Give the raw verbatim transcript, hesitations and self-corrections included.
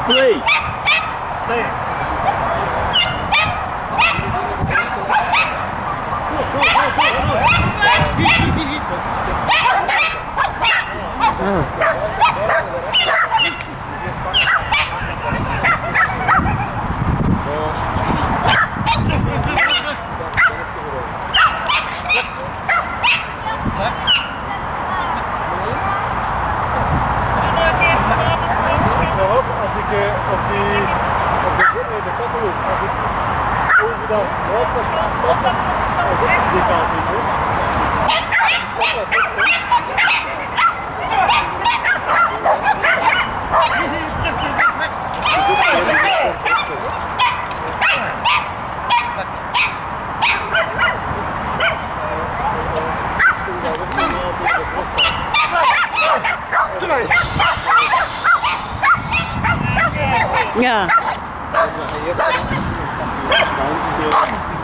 twee. Nee. Als ik uh, op die op de, uh, de kattenhoek, als ik over dat hoofd ga stappen, als ik die kant zie, hoor. Ja. Ja.